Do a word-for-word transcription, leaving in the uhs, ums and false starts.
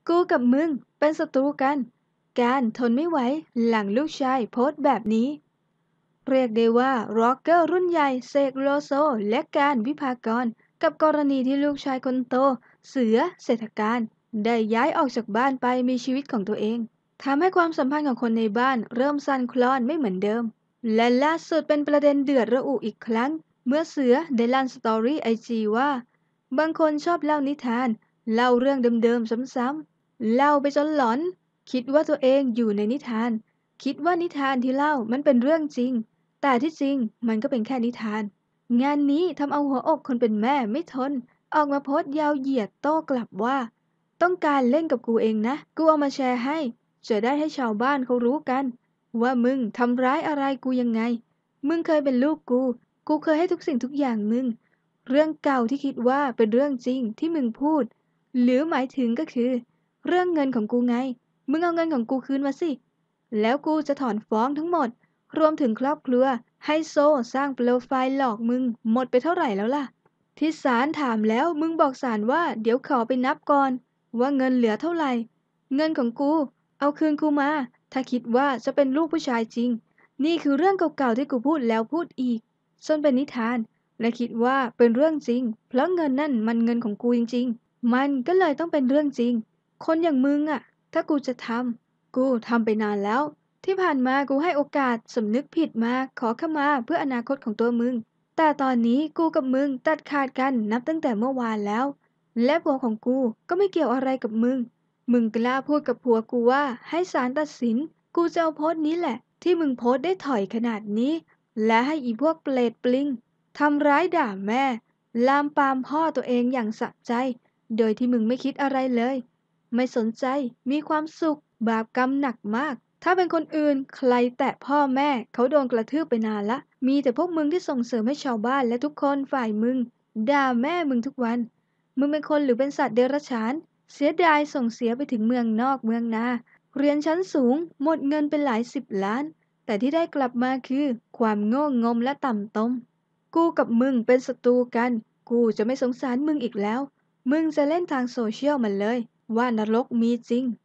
กูกับมึงเป็นศัตรูกัน การทนไม่ไหวหลังลูกชายโพสต์แบบนี้ เรียกได้ว่าร็อกเกอร์รุ่นใหญ่เสกโลโซและการวิภากรกับกรณีที่ลูกชายคนโตเสือเศรษฐการได้ย้ายออกจากบ้านไปมีชีวิตของตัวเองทำให้ความสัมพันธ์ของคนในบ้านเริ่มสั่นคลอนไม่เหมือนเดิมและล่าสุดเป็นประเด็นเดือดระอุอีกครั้งเมื่อเสือได้ลั่นสตอรี่ไอจีว่าบางคนชอบเล่านิทานเล่าเรื่องเดิมๆซ้ำๆเล่าไปจนหลอนคิดว่าตัวเองอยู่ในนิทานคิดว่านิทานที่เล่ามันเป็นเรื่องจริง แต่ที่จริงมันก็เป็นแค่นิทาน งานนี้ทำเอาหัวอกคนเป็นแม่ไม่ทน ออกมาโพสต์ยาวเหยียดโต้กลับว่าต้องการเล่นกับกูเองนะ กูเอามาแชร์ให้จะได้ให้ชาวบ้านเขารู้กันว่ามึงทำร้ายอะไรกูยังไง มึงเคยเป็นลูกกู กูเคยให้ทุกสิ่งทุกอย่างมึง เรื่องเก่าที่คิดว่าเป็นเรื่องจริงที่มึงพูด หรือหมายถึงก็คือเรื่องเงินของกูไง มึงเอาเงินของกูคืนมาสิ แล้วกูจะถอนฟ้องทั้งหมด รวมถึงครอบครัวไฮโซสร้างโปรไฟล์หลอกมึงหมดไปเท่าไหร่แล้วล่ะที่ศาลถามแล้วมึงบอกศาลว่าเดี๋ยวขอไปนับก่อนว่าเงินเหลือเท่าไหร่เงินของกูเอาคืนกูมาถ้าคิดว่าจะเป็นลูกผู้ชายจริงนี่คือเรื่องเก่าๆที่กูพูดแล้วพูดอีกจนเป็นนิทานและคิดว่าเป็นเรื่องจริงเพราะเงินนั่นมันเงินของกูจริงๆมันก็เลยต้องเป็นเรื่องจริงคนอย่างมึงอะถ้ากูจะทำกูทำไปนานแล้ว ที่ผ่านมากูให้โอกาสสำนึกผิดมาขอขมาเพื่ออนาคตของตัวมึงแต่ตอนนี้กูกับมึงตัดขาดกันนับตั้งแต่เมื่อวานแล้วและผัวของกูก็ไม่เกี่ยวอะไรกับมึงมึงกล้าพูดกับผัวกูว่าให้ศาลตัดสินกูจะเอาโพสต์นี้แหละที่มึงโพสต์ได้ถอยขนาดนี้และให้อีพวกเปรตปลิงทำร้ายด่าแม่ลามปามพ่อตัวเองอย่างสะใจโดยที่มึงไม่คิดอะไรเลยไม่สนใจมีความสุขบาปกรรมหนักมาก ถ้าเป็นคนอื่นใครแตะพ่อแม่เขาโดนกระทืบไปนานละมีแต่พวกมึงที่ส่งเสริมให้ชาวบ้านและทุกคนฝ่ายมึงด่าแม่มึงทุกวันมึงเป็นคนหรือเป็นสัตว์เดรัจฉานเสียดายส่งเสียไปถึงเมืองนอกเมืองนาเรียนชั้นสูงหมดเงินเป็นหลายสิบล้านแต่ที่ได้กลับมาคือความโง่งมและต่ำต้มกูกับมึงเป็นศัตรูกันกูจะไม่สงสารมึงอีกแล้วมึงจะเล่นทางโซเชียลมันเลยว่านรกมีจริง